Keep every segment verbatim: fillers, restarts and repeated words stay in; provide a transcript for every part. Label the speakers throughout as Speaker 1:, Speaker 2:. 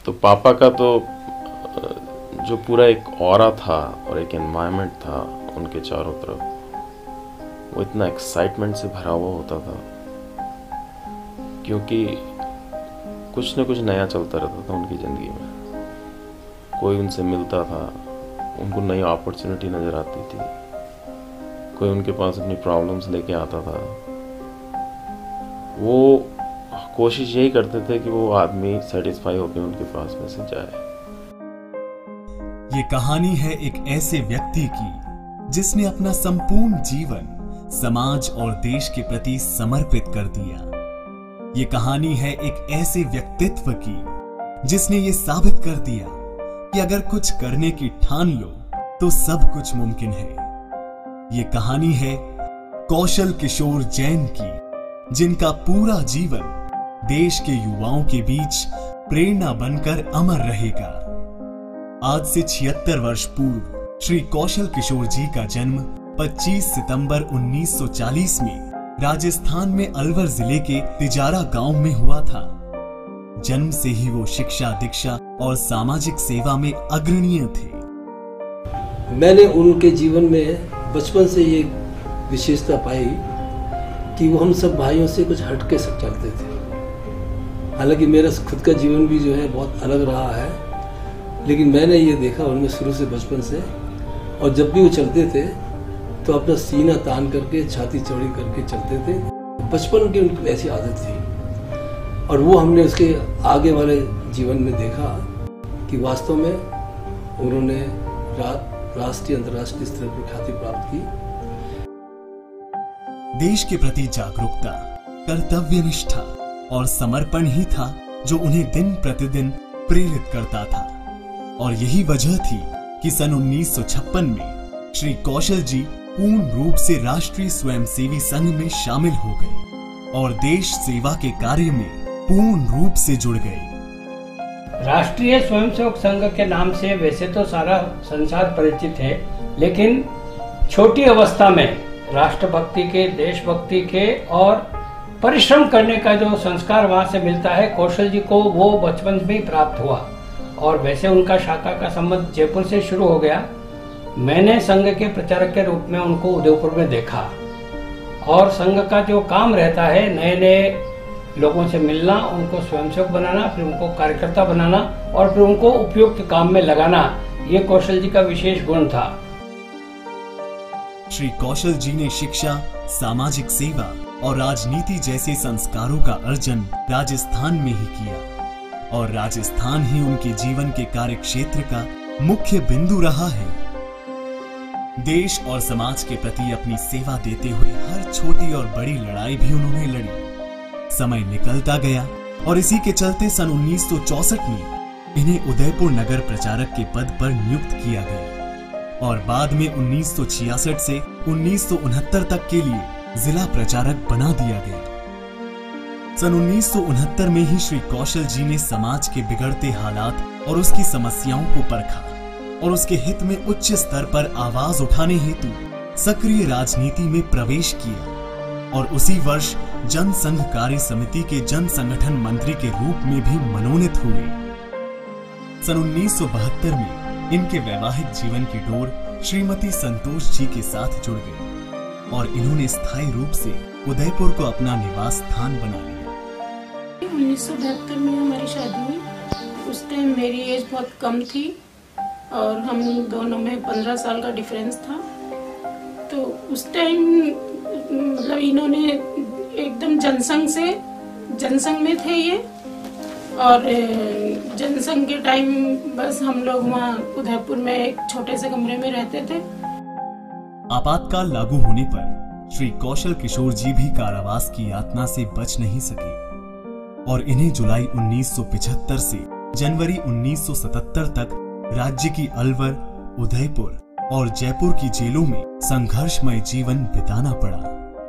Speaker 1: तो पापा का तो जो पूरा एक ऑरा था और एक एनवायरनमेंट था उनके चारों तरफ, वो इतना एक्साइटमेंट से भरा हुआ होता था, क्योंकि कुछ न कुछ नया चलता रहता था उनकी ज़िंदगी में। कोई उनसे मिलता था, उनको नई अपॉर्चुनिटी नज़र आती थी, कोई उनके पास अपनी प्रॉब्लम्स लेके आता था। वो कोशिश यही करते थे कि वो आदमी सेटिस्फाई होकर उनके पास में से जाए।
Speaker 2: ये कहानी है एक ऐसे व्यक्ति की जिसने अपना संपूर्ण जीवन समाज और देश के प्रति समर्पित कर दिया। ये कहानी है एक ऐसे व्यक्तित्व की जिसने ये साबित कर दिया कि अगर कुछ करने की ठान लो तो सब कुछ मुमकिन है। ये कहानी है कौशल किशोर जैन की, जिनका पूरा जीवन देश के युवाओं के बीच प्रेरणा बनकर अमर रहेगा। आज से छिहत्तर वर्ष पूर्व श्री कौशल किशोर जी का जन्म पच्चीस सितंबर उन्नीस सौ चालीस में राजस्थान में अलवर जिले के तिजारा गांव में हुआ था। जन्म से ही वो शिक्षा, दीक्षा और सामाजिक सेवा में अग्रणीय थे।
Speaker 3: मैंने उनके जीवन में बचपन से ये विशेषता पाई कि वो हम सब भाइयों से कुछ हटके सब चलते थे। हालांकि मेरा खुद का जीवन भी जो है बहुत अलग रहा है, लेकिन मैंने ये देखा उनमें शुरू से, बचपन से। और जब भी वो चलते थे तो अपना सीना तान करके, छाती चौड़ी करके चलते थे। बचपन की उनकी ऐसी आदत थी और वो हमने उसके आगे वाले जीवन में देखा कि वास्तव में उन्होंने रा, राष्ट्रीय अंतर्राष्ट्रीय स्तर पर ख्याति प्राप्त की।
Speaker 2: देश के प्रति जागरूकता, कर्तव्यनिष्ठा और समर्पण ही था जो उन्हें दिन प्रतिदिन प्रेरित करता था। और यही वजह थी कि सन उन्नीस सौ छप्पन में श्री कौशल जी पूर्ण रूप से राष्ट्रीय स्वयंसेवी संघ में शामिल हो गए और देश सेवा के कार्य में पूर्ण रूप से जुड़ गए।
Speaker 4: राष्ट्रीय स्वयंसेवक संघ के नाम से वैसे तो सारा संसार परिचित है, लेकिन छोटी अवस्था में राष्ट्रभक्ति के, देशभक्ति के और परिश्रम करने का जो संस्कार वहाँ से मिलता है, कौशल जी को वो बचपन में ही प्राप्त हुआ। और वैसे उनका शाखा का संबंध जयपुर से शुरू हो गया। मैंने संघ के प्रचारक के रूप में उनको उदयपुर में देखा और संघ का जो काम रहता है, नए नए लोगों से मिलना, उनको स्वयंसेवक बनाना, फिर उनको कार्यकर्ता बनाना और फिर उनको उपयुक्त काम में लगाना, ये कौशल जी का विशेष गुण था।
Speaker 2: श्री कौशल जी ने शिक्षा, सामाजिक सेवा और राजनीति जैसे संस्कारों का अर्जन राजस्थान में ही किया और राजस्थान ही उनके जीवन के कार्य क्षेत्र का मुख्य बिंदु रहा है। देश और समाज के प्रति अपनी सेवा देते हुए हर छोटी और बड़ी लड़ाई भी उन्होंने लड़ी। समय निकलता गया और इसी के चलते सन उन्नीस सौ चौसठ में इन्हें उदयपुर नगर प्रचारक के पद पर नियुक्त किया गया और बाद में उन्नीस सौ छियासठ से उन्नीस सौ उनहत्तर तक के लिए जिला प्रचारक बना दिया गया। सन उन्नीस सौ उनहत्तर में ही श्री कौशल जी ने समाज के बिगड़ते हालात और उसकी समस्याओं को परखा और उसके हित में उच्च स्तर पर आवाज उठाने हेतु सक्रिय राजनीति में प्रवेश किया और उसी वर्ष जन संघ कार्य समिति के जन संगठन मंत्री के रूप में भी मनोनीत हुए। सन उन्नीस सौ बहत्तर में इनके वैवाहिक जीवन की डोर श्रीमती संतोष जी के साथ जुड़ गई और इन्होंने स्थायी रूप से उदयपुर को अपना निवास स्थान बना लिया।
Speaker 5: उन्नीस सौ बहत्तर में हमारी शादी हुई। उस टाइम मेरी एज बहुत कम थी और हम दोनों में पंद्रह साल का डिफरेंस था। तो उस टाइम मतलब इन्होंने एकदम जनसंघ से, जनसंघ में थे ये, और जनसंघ के टाइम बस हम लोग वहाँ उदयपुर में एक छोटे से कमरे में रहते थे।
Speaker 2: आपातकाल लागू होने पर श्री कौशल किशोर जी भी कारावास की यातना से बच नहीं सके और इन्हें जुलाई उन्नीस सौ पचहत्तर से जनवरी उन्नीस सौ सतहत्तर तक राज्य की अलवर, उदयपुर और जयपुर की जेलों में संघर्षमय जीवन बिताना पड़ा।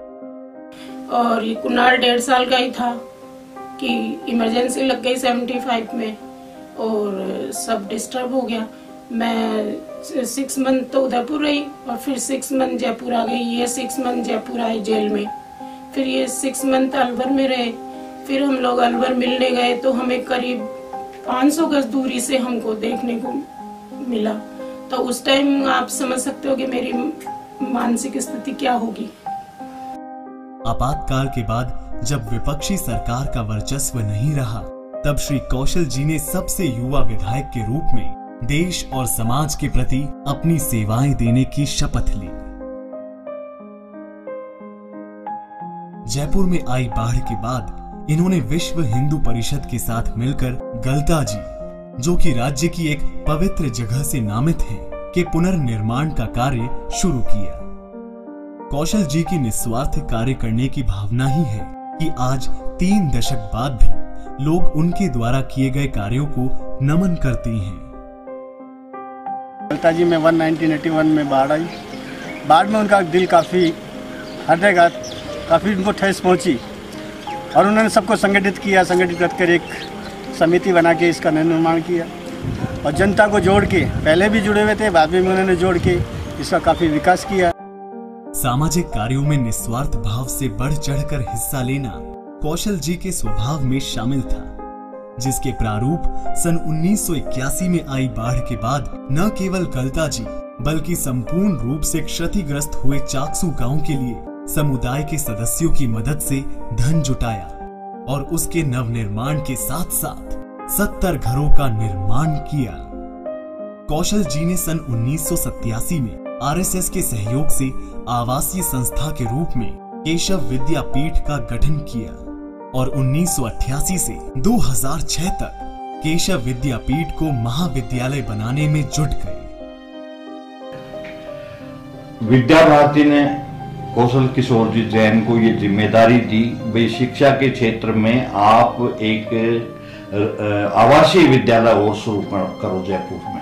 Speaker 5: और ये कुनाल डेढ़ साल का ही था कि इमरजेंसी लग गई पचहत्तर में और सब डिस्टर्ब हो गया। मैं सिक्स मंथ तो उदयपुर रही और फिर सिक्स मंथ जयपुर आ गई। ये सिक्स मंथ जयपुर आई जेल में, फिर ये सिक्स मंथ अलवर में रहे। फिर हम लोग अलवर मिलने गए तो हमें करीब पाँच सौ गज दूरी से हमको देखने को मिला। तो उस टाइम आप समझ सकते हो कि मेरी मानसिक स्थिति क्या होगी।
Speaker 2: आपातकाल के बाद जब विपक्षी सरकार का वर्चस्व नहीं रहा, तब श्री कौशल जी ने सबसे युवा विधायक के रूप में देश और समाज के प्रति अपनी सेवाएं देने की शपथ ली। जयपुर में आई बाढ़ के बाद इन्होंने विश्व हिंदू परिषद के साथ मिलकर गलता जी, जो कि राज्य की एक पवित्र जगह से नामित है, के पुनर्निर्माण का कार्य शुरू किया। कौशल जी की निस्वार्थ कार्य करने की भावना ही है कि आज तीन दशक बाद भी लोग उनके द्वारा किए गए कार्यों को नमन करते हैं।
Speaker 6: गलता जी में वन नाइनटीन एटी वन में बाढ़ आई। बाढ़ में उनका दिल काफ़ी हटेगा, काफ़ी उनको ठेस पहुंची और उन्होंने सबको संगठित किया। संगठित करके एक समिति बना के इसका निर्माण किया और जनता को जोड़ के, पहले भी जुड़े हुए थे, बाद में उन्होंने जोड़ के इसका काफ़ी विकास किया।
Speaker 2: सामाजिक कार्यों में निस्वार्थ भाव से बढ़ चढ़कर हिस्सा लेना कौशल जी के स्वभाव में शामिल था, जिसके प्रारूप सन उन्नीस सौ इक्यासी में आई बाढ़ के बाद न केवल गलता जी बल्कि संपूर्ण रूप से क्षतिग्रस्त हुए चाकसू गांव के लिए समुदाय के सदस्यों की मदद से धन जुटाया और उसके नवनिर्माण के साथ साथ सत्तर घरों का निर्माण किया। कौशल जी ने सन उन्नीस सौ सत्तासी में आर एस एस के सहयोग से आवासीय संस्था के रूप में केशव विद्यापीठ का गठन किया और उन्नीस सौ अट्ठासी से दो हज़ार छह तक केशव विद्यापीठ को महाविद्यालय बनाने में जुट गए।
Speaker 7: विद्या भारती ने कौशल किशोर जी जैन को ये जिम्मेदारी दी, भाई शिक्षा के क्षेत्र में आप एक आवासीय विद्यालय और शुरू करो जयपुर में।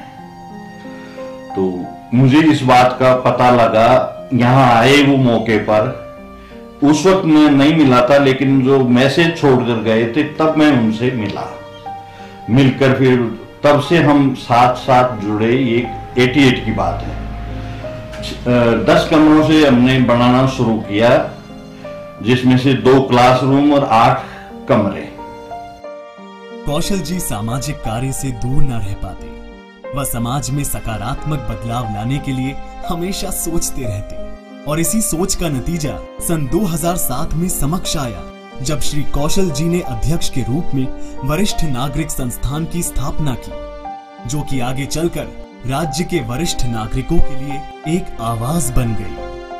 Speaker 7: तो मुझे इस बात का पता लगा, यहाँ आए वो मौके पर, उस वक्त मैं नहीं मिला था, लेकिन जो मैसेज छोड़कर गए थे तब मैं उनसे मिला। मिलकर फिर तब से हम साथ साथ जुड़े। ये अट्ठासी की बात है। दस कमरों से हमने बनाना शुरू किया, जिसमें से दो क्लासरूम और आठ कमरे।
Speaker 2: कौशल जी सामाजिक कार्य से दूर न रह पाते। वह समाज में सकारात्मक बदलाव लाने के लिए हमेशा सोचते रहते और इसी सोच का नतीजा सन दो हज़ार सात में समक्ष आया, जब श्री कौशल जी ने अध्यक्ष के रूप में वरिष्ठ नागरिक संस्थान की स्थापना की, जो कि आगे चलकर राज्य के वरिष्ठ नागरिकों के लिए एक आवाज बन गई।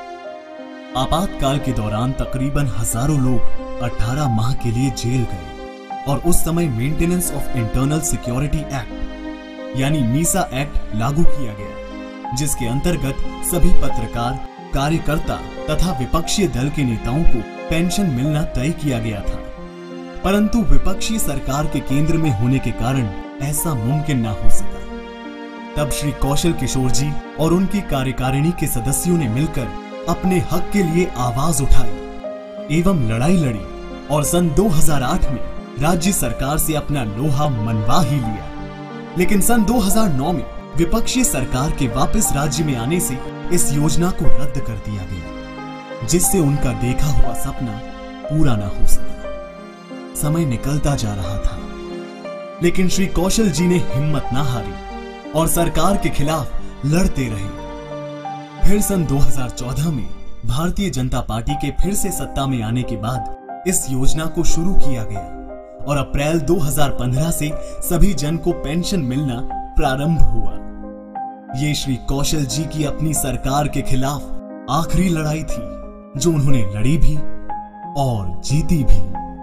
Speaker 2: आपातकाल के दौरान तकरीबन हजारों लोग अठारह माह के लिए जेल गए और उस समय maintenance of internal security act यानी मीसा एक्ट लागू किया गया, जिसके अंतर्गत सभी पत्रकार, कार्यकर्ता तथा विपक्षी दल के नेताओं को पेंशन मिलना तय किया गया था। परंतु विपक्षी सरकार के केंद्र में होने के कारण ऐसा मुमकिन न हो सका। तब श्री कौशल किशोर जी और उनकी कार्यकारिणी के सदस्यों ने मिलकर अपने हक के लिए आवाज उठाई एवं लड़ाई लड़ी और सन दो हज़ार आठ में राज्य सरकार से अपना लोहा मनवा ही लिया। लेकिन सन दो हज़ार नौ में विपक्षी सरकार के वापस राज्य में आने से इस योजना को रद्द कर दिया गया, जिससे उनका देखा हुआ सपना पूरा न हो सका। समय निकलता जा रहा था, लेकिन श्री कौशल जी ने हिम्मत न हारी और सरकार के खिलाफ लड़ते रहे। फिर सन दो हज़ार चौदह में भारतीय जनता पार्टी के फिर से सत्ता में आने के बाद इस योजना को शुरू किया गया और अप्रैल दो हज़ार पंद्रह से सभी जन को पेंशन मिलना प्रारंभ हुआ। ये श्री कौशल जी की अपनी सरकार के खिलाफ आखिरी लड़ाई थी, जो उन्होंने लड़ी भी और जीती भी।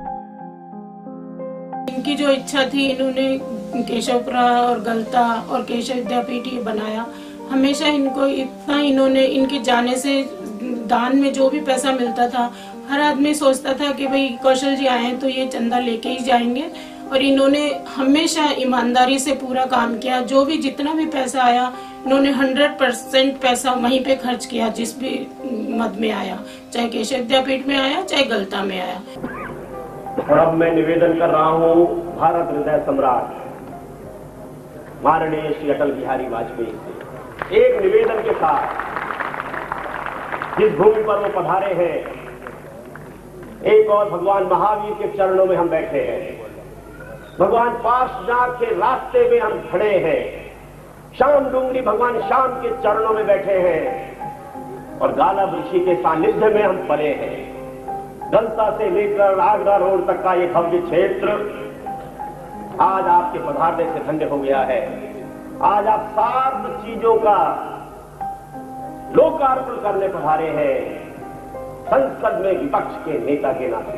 Speaker 5: इनकी जो इच्छा थी, इन्होंने केशवपुरा और गलता और केशव विद्यापीठ ये बनाया। हमेशा इनको इतना इन्होंने इनके जाने से दान में जो भी पैसा मिलता था, हर आदमी सोचता था कि भाई कौशल जी आए तो ये चंदा लेके ही जाएंगे, और इन्होंने हमेशा ईमानदारी से पूरा काम किया। जो भी जितना भी पैसा आया, इन्होंने हंड्रेड परसेंट पैसा वहीं पे खर्च किया, जिस भी मद में आया, चाहे केशव विद्यापीठ में आया चाहे गलता में आया।
Speaker 8: और अब मैं निवेदन कर रहा हूँ भारत हृदय सम्राट माननीय श्री अटल बिहारी वाजपेयी से एक निवेदन के साथ, जिस भूमि पर वो पधारे हैं, एक और भगवान महावीर के चरणों में हम बैठे हैं। भगवान पार्श्वनाथ के रास्ते में हम खड़े हैं, श्याम डूंगरी भगवान श्याम के चरणों में बैठे हैं और गालब ऋषि के सानिध्य में हम पले हैं। गलता से लेकर आगरा रोड तक का ये भव्य क्षेत्र आज आपके पधारने से धन्य हो गया है। आज आप सात चीजों का लोकार्पण करने पधारे हैं, संसद में विपक्ष के नेता के नाते।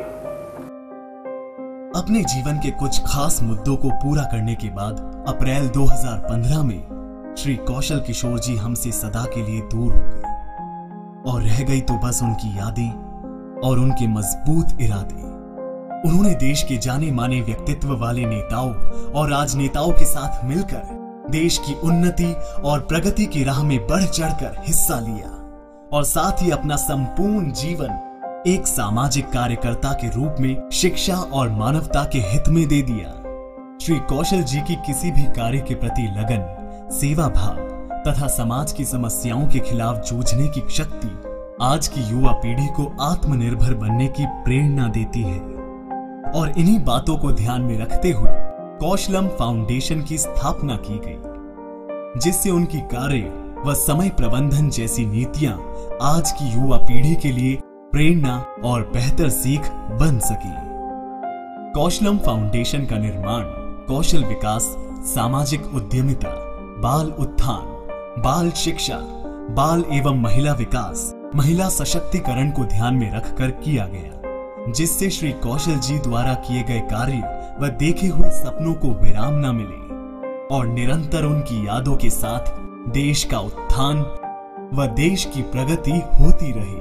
Speaker 2: अपने जीवन के कुछ खास मुद्दों को पूरा करने के बाद अप्रैल दो हज़ार पंद्रह में श्री कौशल किशोर जी हमसे सदा के लिए दूर हो गए और रह गई तो बस उनकी यादें और उनके मजबूत इरादे। उन्होंने देश के जाने माने व्यक्तित्व वाले नेताओं और राजनेताओं के साथ मिलकर देश की उन्नति और प्रगति की राह में बढ़ चढ़कर हिस्सा लिया और साथ ही अपना संपूर्ण जीवन एक सामाजिक कार्यकर्ता के रूप में शिक्षा और मानवता के हित में दे दिया। श्री कौशल जी की किसी भी कार्य के प्रति लगन, सेवा भाव तथा समाज की समस्याओं के खिलाफ जूझने की शक्ति आज की युवा पीढ़ी को आत्मनिर्भर बनने की प्रेरणा देती है। और इन्हीं बातों को ध्यान में रखते हुए कौशलम फाउंडेशन की स्थापना की गई, जिससे उनकी कार्य व समय प्रबंधन जैसी नीतियां आज की युवा पीढ़ी के लिए प्रेरणा और बेहतर सीख बन सके। कौशलम फाउंडेशन का निर्माण कौशल विकास, सामाजिक उद्यमिता, बाल उत्थान, बाल शिक्षा, बाल एवं महिला विकास, महिला सशक्तिकरण को ध्यान में रखकर किया गया, जिससे श्री कौशल जी द्वारा किए गए कार्य व देखे हुए सपनों को विराम न मिले और निरंतर उनकी यादों के साथ देश का उत्थान व देश की प्रगति होती रहे।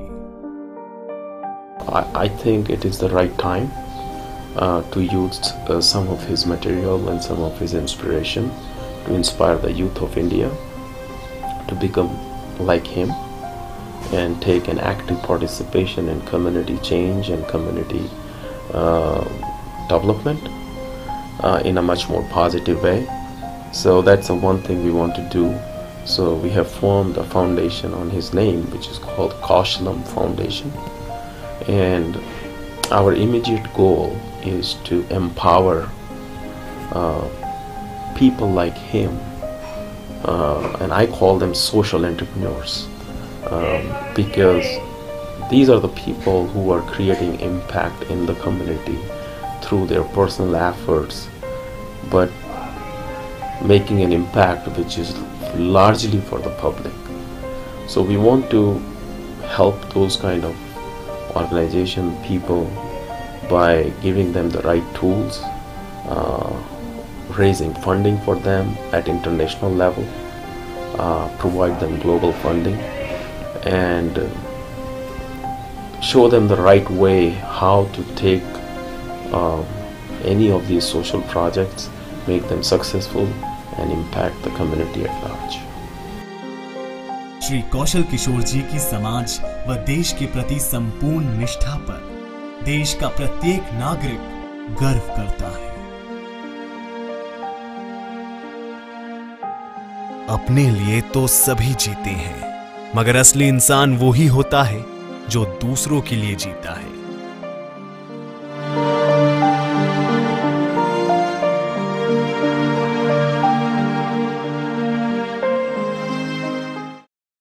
Speaker 1: I think it is the right time uh, to use uh, some of his material and some of his inspiration to inspire the youth of India to become like him and take an active participation in community change and community uh, development uh, in a much more positive way. So that's the one thing we want to do. So we have formed a foundation on his name, which is called Kaushalam Foundation. And our immediate goal is to empower uh, people like him, uh, and I call them social entrepreneurs, um, because these are the people who are creating impact in the community through their personal efforts, but making an impact which is largely for the public. So we want to help those kind of organization people by giving them the right tools, uh, raising funding for them at international level, uh, provide them global funding, and uh, show them the right way how to take uh, any of these social projects, make them successful and impact the community at large.
Speaker 2: Shri Kaushal Kishore जी की समाज व देश के प्रति संपूर्ण निष्ठा पर देश का प्रत्येक नागरिक गर्व करता है। अपने लिए तो सभी जीते हैं, मगर असली इंसान वो ही होता है जो दूसरों के लिए जीता है।